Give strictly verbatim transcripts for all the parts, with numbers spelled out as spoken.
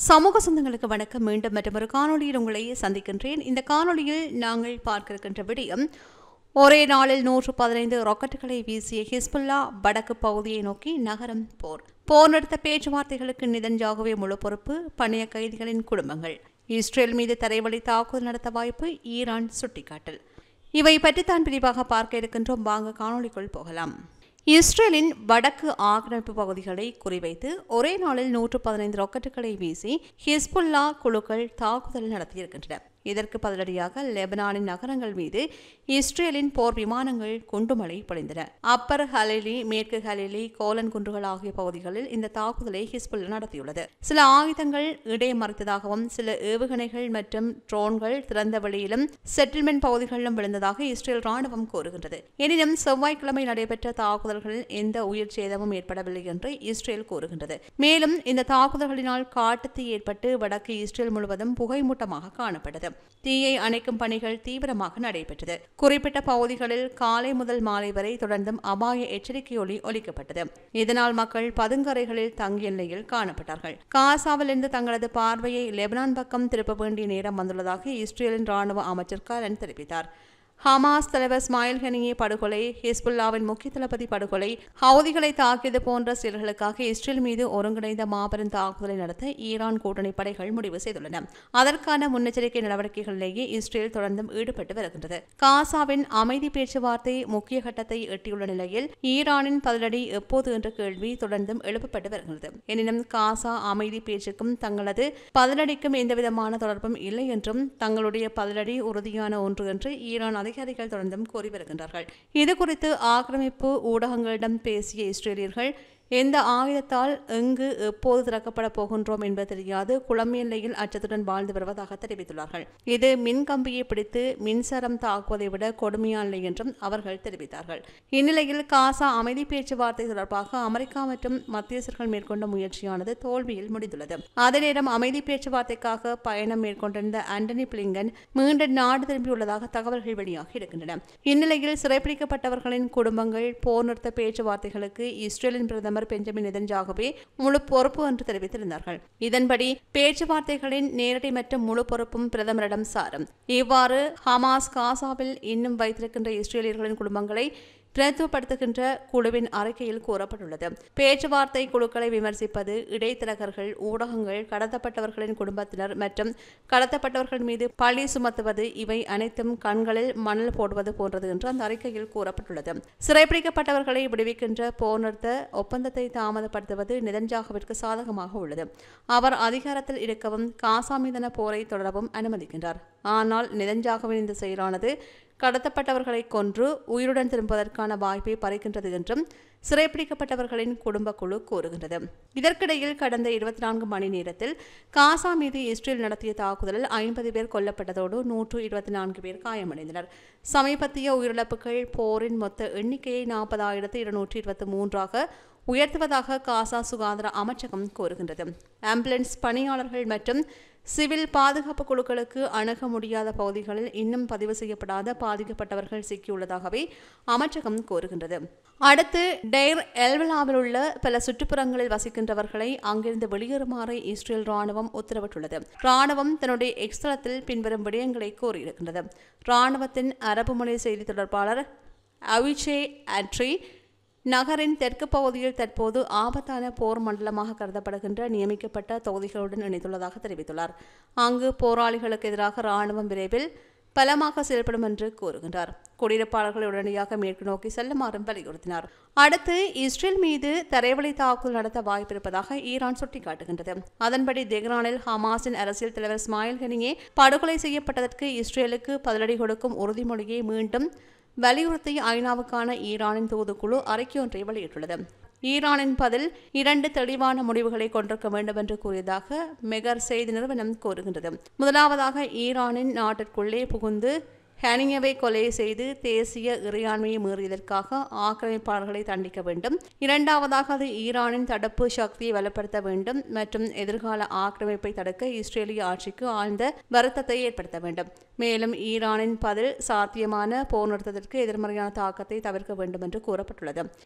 சமூக சொந்தங்களுக்கு வணக்கம். மீண்டும் மற்றொரு காணொலியில் உங்களை சந்திக்கின்றேன். இந்த காணொலியில் நாங்கள் பார்க்க இருக்கின்ற விடயம், ஒரே நாளில் நூற்று பதினைந்து ராக்கெட்டுகளை வீசிய ஹிஸ்புல்லா வடக்கு பகுதியை நோக்கி நகரம் போர். போர் நிறுத்த பேச்சுவார்த்தைகளுக்கு நிதன்யாகுவே முழு பொறுப்பு. பணிய கைதிகளின் குடும்பங்கள். இஸ்ரேல் மீது தரைவழி தாக்குதல் நடத்த வாய்ப்பு. ஈரான் சுட்டிக்காட்டல். இவை பற்றித்தான் விரிவாக பார்க்க இருக்கின்றோம். வாங்க காணொலிக்குள் போகலாம். இஸ்ரேலின் வடக்கு ஆக்கிரமிப்பு பகுதிகளை குறிவைத்து ஒரே நாளில் நூற்று பதினைந்து ராக்கெட்டுகளை வீசி ஹிஸ்புல்லா குழுக்கள் தாக்குதல் நடத்தியிருக்கின்றன. இதற்கு பதிலடியாக லெபனானின் நகரங்கள் மீது இஸ்ரேலின் போர் விமானங்கள் குண்டுமழை பொழிந்தன. அப்பர் ஹலிலி, மேற்கு ஹலிலி, கோலன் குன்றுகள் ஆகிய பகுதிகளில் இந்த தாக்குதலை ஹிஸ்புல்லா நடத்தியுள்ளது. சில ஆயுதங்கள் இடைமறித்ததாகவும் சில ஏவுகணைகள் மற்றும் ட்ரோன்கள் திறந்த வெளியிலும் செட்டில்மெண்ட் பகுதிகளிலும் விழுந்ததாக இஸ்ரேல் ராணுவம் கூறுகின்றது. எனினும் செவ்வாய்க்கிழமை நடைபெற்ற தாக்குதல்களில் எந்த உயிர் சேதமும் ஏற்படவில்லை என்று இஸ்ரேல் கூறுகின்றது. மேலும் இந்த தாக்குதல்களினால் காட்டுத்தீ ஏற்பட்டு வடக்கு இஸ்ரேல் முழுவதும் புகைமூட்டமாக காணப்பட்டது. தீயை அணைக்கும் பணிகள் தீவிரமாக நடைபெற்றது. குறிப்பிட்ட பகுதிகளில் காலை முதல் மாலை வரை தொடர்ந்தும் அபாய எச்சரிக்கை ஒலி ஒலிக்கப்பட்டது. இதனால் மக்கள் பதுங்கறைகளில் தங்கிய நிலையில் காணப்பட்டார்கள். காசாவிலிருந்து தங்களது பார்வையை லெபனான் பக்கம் திருப்ப வேண்டிய நேரம் வந்துள்ளதாக இஸ்ரேலின் ராணுவ அமைச்சர் கலன் தெரிவித்தார். ஹமாஸ் தலைவர் இஸ்மாயில் ஹனியே படுகொலை, ஹிஸ்புல்லாவின் முக்கிய தளபதி படுகொலை, ஹவுதிகளை தாக்கியது போன்ற செயல்களுக்காக இஸ்ரேல் மீது ஒருங்கிணைந்த மாபெரும் தாக்குதலை நடத்த ஈரான் கூட்டணி படைகள் முடிவு செய்துள்ளன. அதற்கான முன்னெச்சரிக்கை நடவடிக்கைகளிலேயே இஸ்ரேல் தொடர்ந்தும் ஈடுபட்டு வருகின்றது. காசாவின் அமைதி பேச்சுவார்த்தை முக்கிய கட்டத்தை எட்டியுள்ள நிலையில் ஈரானின் பதிலடி எப்போது என்ற கேள்வி தொடர்ந்தும் எழுப்பப்பட்டு வருகிறது. எனினும் காசா அமைதி பேச்சுக்கும் தங்களது பதிலடிக்கும் எந்தவிதமான தொடர்பும் இல்லை என்றும் தங்களுடைய பதிலடி உறுதியான ஒன்று என்று ஈரான் அதிகாரிகள் தொடர்ந்தும் கூறி வருகின்றார்கள். இதுகுறித்து ஆக்கிரமிப்பு ஊடகங்களிடம் பேசிய இஸ்ரேலியர்கள், எந்த ஆயுதத்தால் எங்கு எப்போது திறக்கப்பட போகின்றோம் என்பது தெரியாது, குழம்பிய நிலையில் அச்சத்துடன் வாழ்ந்து வருவதாக தெரிவித்துள்ளார்கள். இது மின்கம்பியை பிடித்து மின்சாரம் தாக்குவதை விட கொடுமையான நிலை என்றும் அவர்கள் தெரிவித்தார்கள். இந்நிலையில் காசா அமைதி பேச்சுவார்த்தை தொடர்பாக அமெரிக்கா மற்றும் மத்தியஸ்தர்கள் மேற்கொண்ட முயற்சியானது தோல்வியில் முடிந்துள்ளது. அதே நேரம் அமைதி பேச்சுவார்த்தைக்காக பயணம் மேற்கொண்டிருந்த ஆண்டனி பிளிங்கன் மீண்டும் நாடு திரும்பியுள்ளதாக தகவல்கள் வெளியாகி இருக்கின்றன. இந்நிலையில் சிறைப்பிடிக்கப்பட்டவர்களின் குடும்பங்கள் போர் நிறுத்த பேச்சுவார்த்தைகளுக்கு இஸ்ரேலின் பிரதமர் பெஞ்சமின் நெதன்யாகுவே முழு பொறுப்பு என்று தெரிவித்திருந்தார்கள். இதன்படி பேச்சுவார்த்தைகளின் நேரடி மற்றும் முழு பொறுப்பும் பிரதமரிடம் சாரும். இவ்வாறு ஹமாஸ் காசாவில் இன்னும் வைத்திருக்கின்ற இஸ்ரேலியர்களின் குடும்பங்களை பிரதிநிதித்துவப்படுத்துகின்ற குழுவின் அறிக்கையில் கூறப்பட்டுள்ளது. பேச்சுவார்த்தை குழுக்களை விமர்சிப்பது, இடைத்தரகர்கள், ஊடகங்கள், கடத்தப்பட்டவர்களின் குடும்பத்தினர் மற்றும் கடத்தப்பட்டவர்கள் மீது பழி சுமத்துவது, இவை அனைத்தும் கண்களில் மணல் போடுவது போன்றது என்று அந்த அறிக்கையில் கூறப்பட்டுள்ளது. சிறைப்பிடிக்கப்பட்டவர்களை விடுவிக்கின்ற போர் நிறுத்த ஒப்பந்தத்தை தாமதப்படுத்துவது நெதன்யாகுவிற்கு சாதகமாக உள்ளது. அவர் அதிகாரத்தில் இருக்கவும் காசா மீதான போரை தொடரவும் அனுமதிக்கின்றார். ஆனால் நெதன்யாகுவின் இந்த செயலானது கடத்தப்பட்டவர்களை கொன்று உயிருடன் திரும்புவதற்கான வாய்ப்பை பறிக்கின்றது என்றும் சிறைப்பிடிக்கப்பட்டவர்களின் குடும்ப குழு கூறுகின்றது. இதற்கிடையில் கடந்த இருபத்தி நான்கு மணி நேரத்தில் காசா மீது இஸ்ரேல் நடத்திய தாக்குதலில் ஐம்பது பேர் கொல்லப்பட்டதோடு நூற்று இருபத்தி நான்கு பேர் காயமடைந்தனர். சமீபத்திய உயிரிழப்புகள் போரின் மொத்த எண்ணிக்கையை நாற்பதாயிரத்து இருநூற்றி இருபத்தி மூன்றாக உயர்த்துவதாக காசா சுகாதார அமைச்சகம் கூறுகின்றது. ஆம்புலன்ஸ் பணியாளர்கள் மற்றும் சிவில் பாதுகாப்பு குழுக்களுக்கு அணுக முடியாத பகுதிகளில் இன்னும் பதிவு செய்யப்படாத பாதிக்கப்பட்டவர்கள் சிக்கியுள்ளதாகவே அமைச்சகம் கூறுகின்றது. அடுத்து டெய்ர் எல்வலாவில் உள்ள பல சுற்றுப்புறங்களில் வசிக்கின்றவர்களை அங்கிருந்து வெளியேறுமாறு இஸ்ரேல் ராணுவம் உத்தரவிட்டுள்ளது. ராணுவம் தன்னுடைய எக்ஸ் தளத்தில் பின்வரும் விடயங்களை கூறியிருக்கின்றது. ராணுவத்தின் அரபு மொழி செய்தி தொடர்பாளர் அவிச்சே அட்ரி நகரின் தெற்கு பகுதியில் தற்போது ஆபத்தான போர் மண்டலமாக கருதப்படுகின்ற நியமிக்கப்பட்ட தொகுதிகளுடன் இணைத்துள்ளதாக தெரிவித்துள்ளார். அங்கு போராளிகளுக்கு எதிராக ராணுவம் விரைவில் பலமாக செயல்படும் என்று கூறுகின்றார். குடியிருப்பாளர்கள் உடனடியாக மேற்கு நோக்கி செல்லுமாறும் வலியுறுத்தினார். அடுத்து இஸ்ரேல் மீது தரைவழி தாக்குதல் நடத்த வாய்ப்பிருப்பதாக ஈரான் சுட்டிக்காட்டுகின்றது. அதன்படி தெஹ்ரானில் ஹமாஸின் அரசியல் தலைவர் இஸ்மாயில் ஹனியே படுகொலை செய்யப்பட்டதற்கு இஸ்ரேலுக்கு பதிலடி கொடுக்கும் உறுதிமொழியை மீண்டும் வலியுறுத்திய ஐநாவுக்கான ஈரானின் தூதுக்குழு அறிக்கை ஒன்றை வெளியிட்டுள்ளது. ஈரானின் பதில் இரண்டு தெளிவான முடிவுகளை கொண்டிருக்க வேண்டும் என்று கூறியதாக மெகர் செய்தி நிறுவனம் கூறுகின்றது. முதலாவதாக, ஈரானின் நாட்டிற்குள்ளே புகுந்து ஹனியவை கொலை செய்து தேசிய இறையாண்மையை மீறியதற்காக ஆக்கிரமிப்பாளர்களை தண்டிக்க வேண்டும். இரண்டாவதாக, அது ஈரானின் தடுப்பு சக்தியை வலுப்படுத்த வேண்டும் மற்றும் எதிர்கால ஆக்கிரமிப்பை தடுக்க இஸ்ரேலிய ஆட்சிக்கு ஆழ்ந்த வருத்தத்தை ஏற்படுத்த வேண்டும். மேலும் ஈரானின் பதில் சாத்தியமான போர் நிறுத்தத்திற்கு எதிர்மறையான தாக்கத்தை தவிர்க்க வேண்டும் என்று கூறப்பட்டுள்ளது.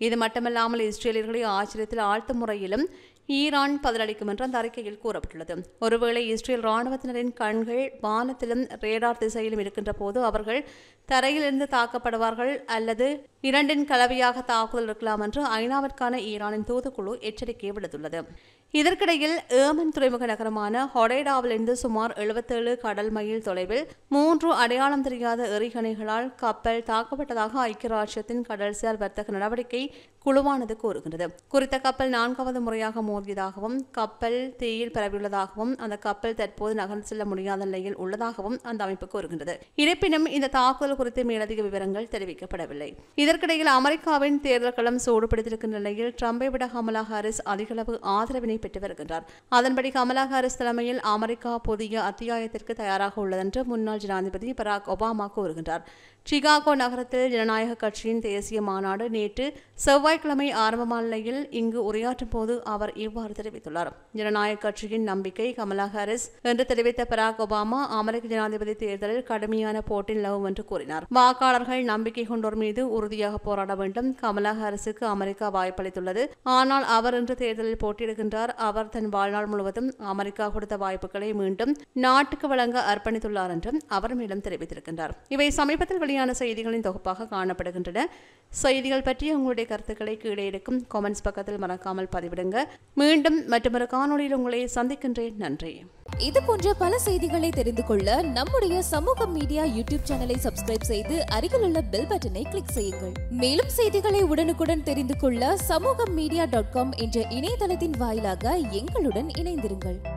இது மட்டுமல்லாமல் இஸ்ரேலியர்களை ஆச்சரியத்தில் ஆழ்த்தும் முறையிலும் ஈரான் பதிலளிக்கும் என்று அந்த அறிக்கையில் கூறப்பட்டுள்ளது. ஒருவேளை இஸ்ரேல் ராணுவத்தினரின் கண்கள் வானத்திலும் ரேடார் திசையிலும் இருக்கின்ற போது அவர்கள் தரையிலிருந்து தாக்கப்படுவார்கள் அல்லது இரண்டின் கலவையாக தாக்குதல் இருக்கலாம் என்று ஐநாவிற்கான ஈரானின் தூதுக்குழு எச்சரிக்கை விடுத்துள்ளது. இதற்கிடையில் ஏமன் துறைமுக நகரமான ஹொடைடாவிலிருந்து சுமார் எழுபத்தேழு கடல் மைல் தொலைவில் மூன்று அடையாளம் தெரியாத எறிகணைகளால் கப்பல் தாக்கப்பட்டதாக ஐக்கிய ராஜ்யத்தின் கடல்சார் வர்த்தக நடவடிக்கை குழுவானது கூறுகின்றது. குறித்த கப்பல் நான்காவது முறையாக மோதியதாகவும் கப்பல் தீயில் பரவியுள்ளதாகவும் அந்த கப்பல் தற்போது நகர்ந்து செல்ல முடியாத நிலையில் உள்ளதாகவும் அந்த அமைப்பு கூறுகின்றது. இருப்பினும் இந்த தாக்குதல் குறித்து மேலதிக விவரங்கள் தெரிவிக்கப்படவில்லை. இதற்கிடையில் அமெரிக்காவின் தேர்தல் களம் சூடுபிடித்திருக்கின்ற நிலையில் ட்ரம்பை விட கமலா ஹாரிஸ் அதிகளவு ஆதரவினை பெற்று வருகின்றார். அதன்படி கமலா ஹாரிஸ் தலைமையில் அமெரிக்கா புதிய அத்தியாயத்திற்கு தயாராக உள்ளதென்று முன்னாள் ஜனாதிபதி பராக் ஒபாமா கூறுகின்றார். சிகாகோ நகரத்தில் ஜனநாயக கட்சியின் தேசிய மாநாடு நேற்று செவ்வாய்க்கிழமை ஆரம்பமான நிலையில் இங்கு உரையாற்றும் போது அவர் இவ்வாறு தெரிவித்துள்ளார். ஜனநாயக கட்சியின் நம்பிக்கை கமலா ஹாரிஸ் என்று தெரிவித்த பராக் ஒபாமா அமெரிக்க ஜனாதிபதி தேர்தலில் கடுமையான போட்டி நிலவும் என்று கூறினார். வாக்காளர்கள் நம்பிக்கை கொண்டோர் மீது உறுதியாக போராட வேண்டும். கமலா ஹாரிஸுக்கு அமெரிக்கா வாய்ப்பளித்துள்ளது. ஆனால் அவர் இன்று தேர்தலில் போட்டியிடுகின்றார். அவர் தன் வாழ்நாள் முழுவதும் அமெரிக்கா கொடுத்த வாய்ப்புகளை மீண்டும் நாட்டுக்கு வழங்க அர்ப்பணித்துள்ளார் என்றும் அவர் மேலும் தெரிவித்திருக்கின்றார். இவை சமீபத்தில் வெளியான செய்திகளின் தொகுப்பாக காணப்படுகின்றன. செய்திகள் பற்றி உங்களுடைய கருத்துக்களை கீழே இருக்கும் காமெண்ட்ஸ் பக்கத்தில் மறக்காமல் பதிவிடுங்க. மீண்டும் மற்றொரு காணொளியில் உங்களை சந்திக்கின்றேன். நன்றி. இது போன்ற பல செய்திகளை தெரிந்து கொள்ள நம்முடைய சமூக மீடியா யூடியூப் சேனலை சப்ஸ்கிரைப் செய்து அருகில் உள்ள பெல் பட்டனை கிளிக் செய்யுங்கள். மேலும் செய்திகளை உடனுக்குடன் தெரிந்து கொள்ள சமூக மீடியா டாட் காம் என்ற இணையதளத்தின் வாயிலாக எங்களுடன் இணைந்திருங்கள்.